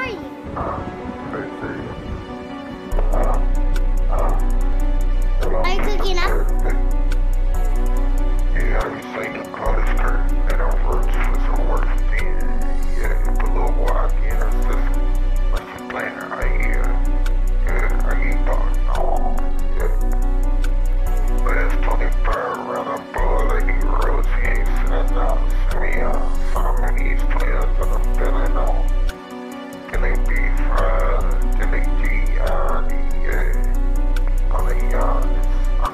are you? Let's see. Are you cooking up? Yeah, I be singing the college curtain and I'm roots for some work then. Yeah, put a little walk in her system. When she playing her, I get thought, oh, yeah. Last 25 round of ball, like he rose, he ain't sitting down. Send me out, some of these players that I'm feeling on. Can they be fried? Can they G on it? Yeah. On the honest,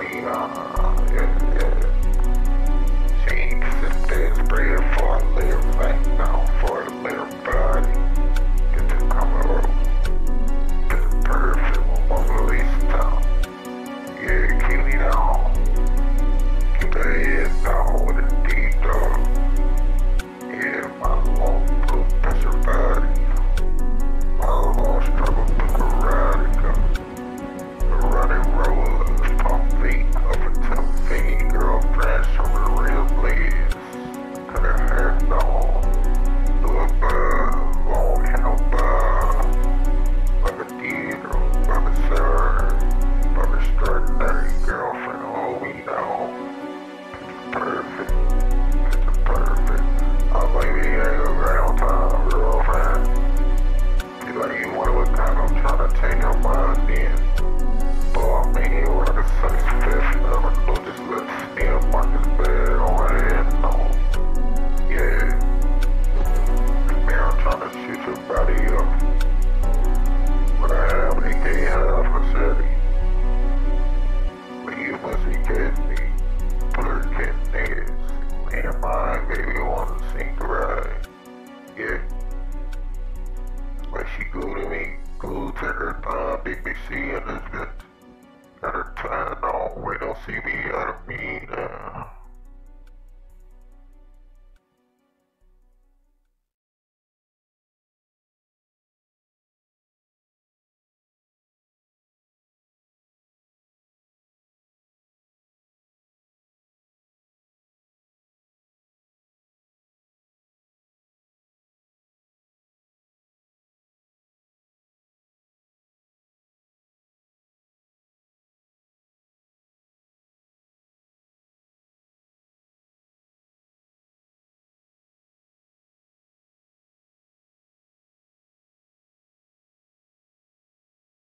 yeah. She ain't sit there spraying for a later back down for a later body. Get the camera, get the perfect one release down. Yeah, keep me down. Keep the head down with a deep dog. Yeah, my long blue pressure body. My long struggle with karate. The running rollers, pump feet, over 10 feet, girlfriend, from the real blaze. Cut her hair down, to above, long hair above. Like a theater, by the sir, by the extraordinary girlfriend, all we know. Perfect, it's perfect. I like the around time, girlfriend. Be like you one of a kind, I'm trying to take your mind in. Oh, I mean, you like a 65th, never know, just let Neil Marcus bed on my head, no. Yeah. Man, I'm trying to shoot your body